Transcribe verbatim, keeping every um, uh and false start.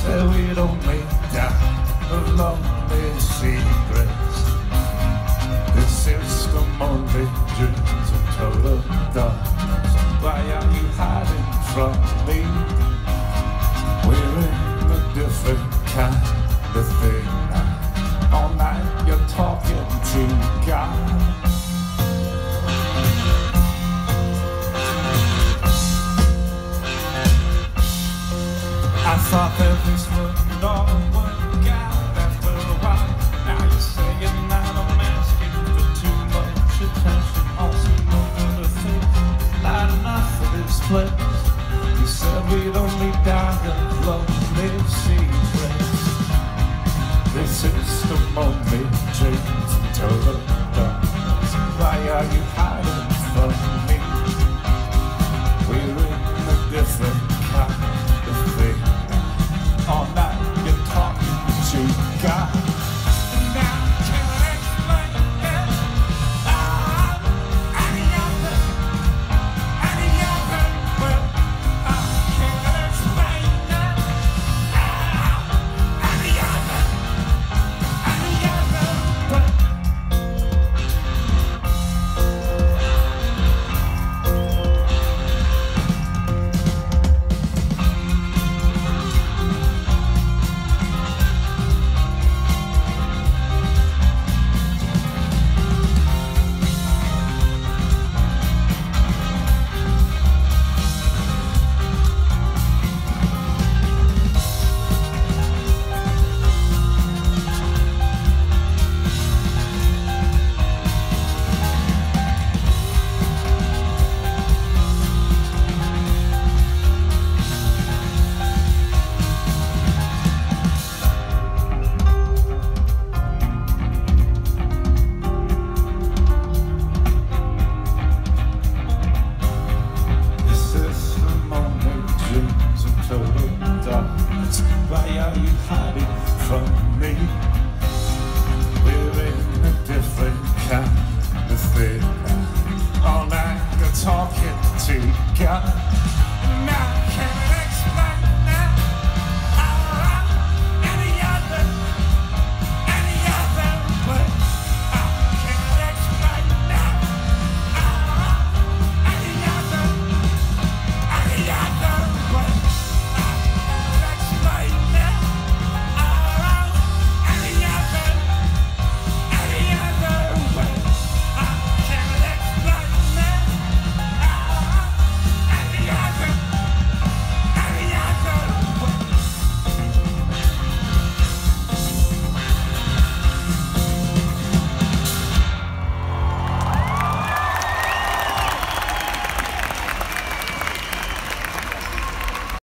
said we'd only die of lonely secrets. This system only dreams of total darkness. Why are you hiding from me? We're in a different kind of thing now. All night you're talking to God. I thought that this would all work out after a while. Now you're saying that I'm asking for too much attention. Also, over the things, not enough for this place. You said we'd only die of lonely secrets. This system only dreams in total darkness. Why are you hiding from me? We're in a different kind of thing. All night you're talking to God. And now I can't explain it. Ah, any other, any other way. I can't explain it. Ah, any other, any other way. Why are you hiding from me?